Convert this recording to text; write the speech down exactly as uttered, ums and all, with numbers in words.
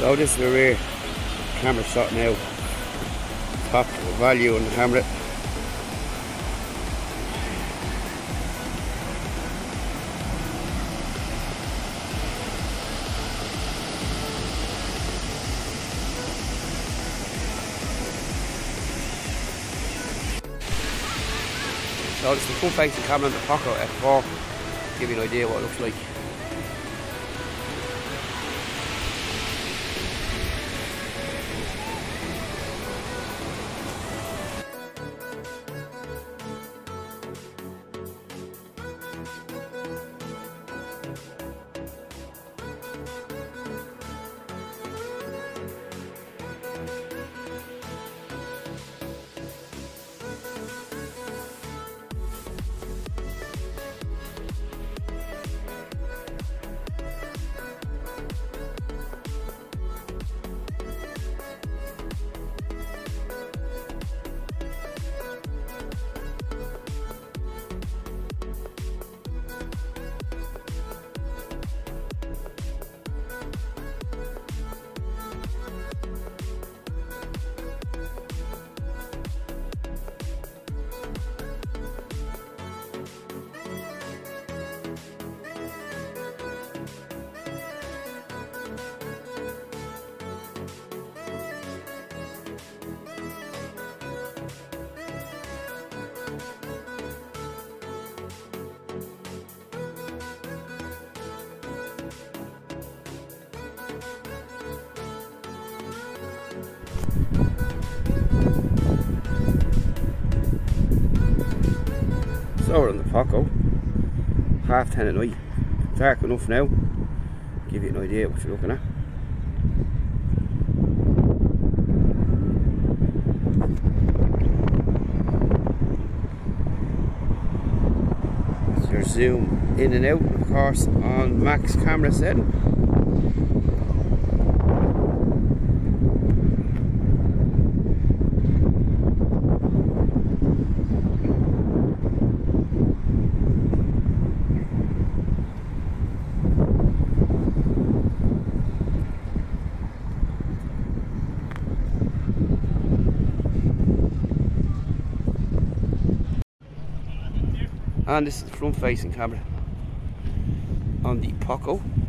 So this is the rear camera shot now. Top value on the camera. So this is the front facing camera on the Poco X four. Give you an idea what it looks like. So we're on the Poco, half ten at night, dark enough now, give you an idea what you're looking at. That's your zoom in and out, of course, on max camera setting. And this is the front facing camera on the Poco.